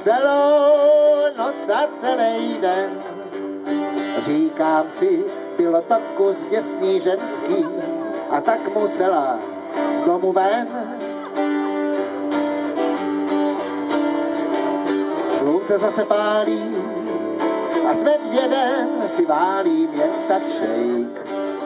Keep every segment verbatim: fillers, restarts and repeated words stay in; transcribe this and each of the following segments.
celou noc a celý den. Říkám si, bylo to kus děsný ženský a tak musela z domu ven. Slunce zase pálí a s medvědem si válím jen tak šejk.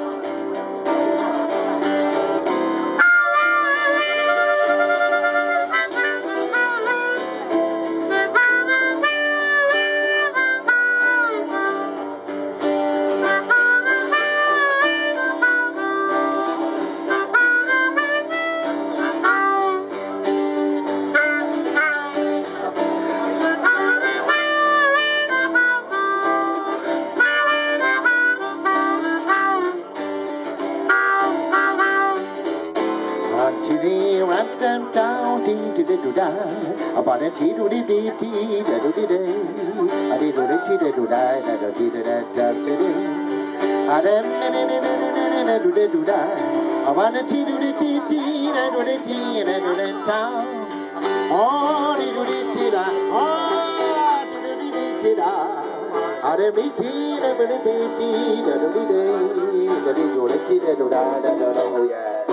Wrapped them down, dee dee dee doo da, about a tea doo dee dee dee da doo dee day, a dee doo dee dee dee doo da da doo dee da da dee dee, a dem dee dee dee dee dee doo dee doo da, about a tea doo dee dee dee da doo dee dee da doo dee town, oh dee doo dee dee da, oh dee doo dee dee da, a dem dee dee da doo dee dee da doo dee day, da dee doo dee dee doo da da da da, oh yeah.